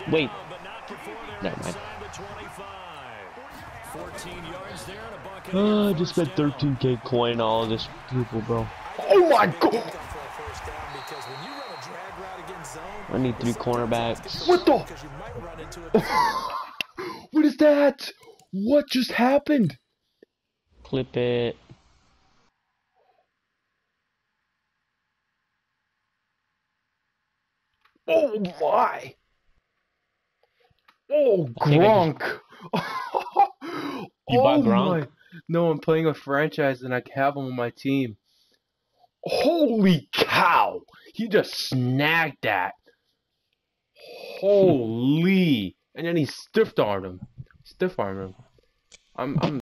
Wait. Never mind. I just spent 13K coin all of this people, bro. Oh my god! I need 3 cornerbacks. What the? What is that? What just happened? Clip it. Oh my! Oh, Gronk! You bought Oh Gronk? my! No, I'm playing a franchise and I have him on my team. Holy cow! He just snagged that. Holy! And then he stiff armed him. I'm